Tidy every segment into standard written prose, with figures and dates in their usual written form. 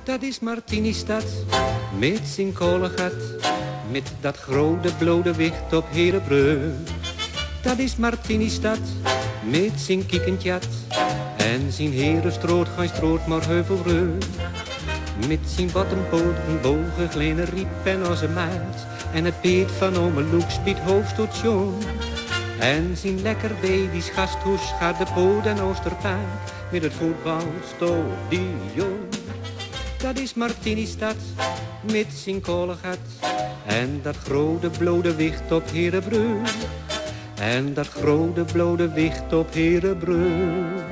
Dat is Martinistad, met zijn kolengat, met dat grote blode wicht op Herenbrug. Dat is Martinistad, met zijn kiekentjat, en zijn herenstraat, geen stroot, maar heuvelrug. Met zijn bottenpoten, bogen, kleine riep en als een maat, en het peet van ome Loeks biedt hoofdstation. En zijn lekker baby's gasthoes gaat de poot en Oosterpaard, met het voetbalstadion. Dat is Martinistad, met zijn kolengat, en dat grote blode wicht op Herenbrug. En dat grote blode wicht op Herenbrug.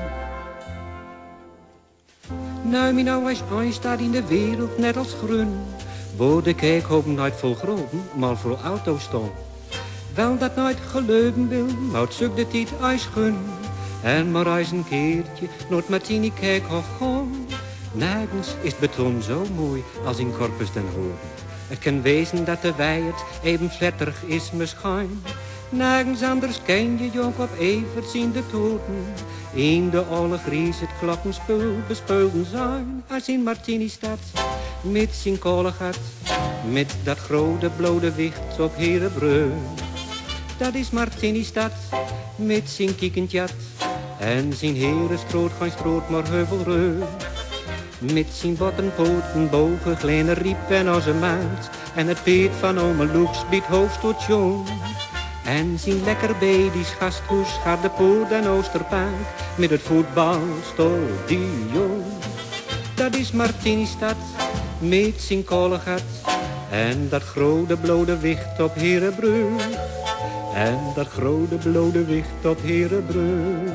Nou, nou is staat in de wereld net als groen, waar de kijkhoop nooit vol groten, maar vol auto's staan. Wel dat nooit geleuven wil, maar het zoekt de tijd ijs gun. En maar eens een keertje naar het Martini kijkhof gaan. Nergens is het beton zo mooi als in Corpus den Hoorn. Het kan wezen dat de weid even fletterig is misschien. Nergens anders ken je jonk op Evert zien de toten. In de olle gries het klokkenspul bespeulden zijn. Als in Martinistad, met zijn kolengat, met dat grote blode wicht op Herenbrug. Dat is Martinistad, met zijn kiekentjat, en zijn herenstraat, geen stroot, maar heuvelrug. Met zijn bottenpoten, bogen, kleine riep en als een maat, en het peet van ome Loeks biedt hoofdstation. En zijn lekker baby's gasthoes gaat de poort en Oosterpaard, met het voetbalstadion. Dat is Martinistad, met zijn kolengat, en dat grote blode wicht op Herenbrug. En dat grote blode wicht op Herenbrug.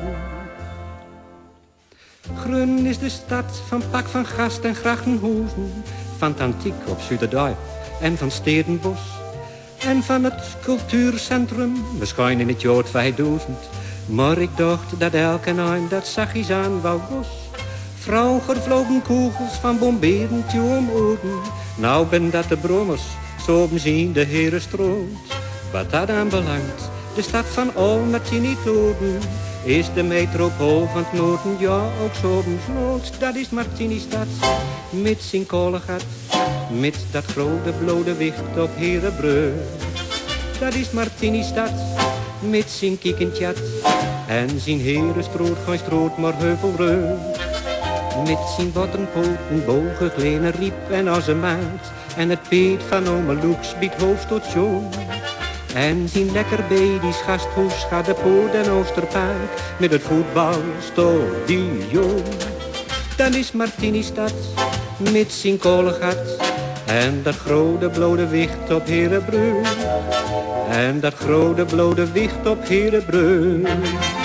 Grun is de stad van pak van gast en grachtenhoeven, van het antiek op Zuiderdijk en van Stedenbos. En van het cultuurcentrum, misschien in het jaar 2000. Maar ik dacht dat elke een dat zachtjes aan wou bos. Vroeger vlogen kogels van bomberen toe om oren. Nou ben dat de brommers, zo zien de herenstraat. Wat dat aanbelangt, de stad van al Martinitoden, is de metropool van het noorden, ja ook zo besloot. Dat is Martinistad, met zijn kolengat, met dat grote blode wicht op Herenbrug. Dat is Martinistad, met zijn kiekentjat, en zijn herenstraat, geen stroot, maar heuvelrug. Met zijn bottenpoten, bogen, kleine riep en als een maat, en het peet van ome Loeks biedt hoofdstation. En zijn lekker baby's gasthoes gaat de poort en Oosterpaard, met het voetbalstadion. Dat is Martinistad, met zijn kolengat, en dat grote blode wicht op Herenbrug. En dat grote blode wicht op Herenbrug.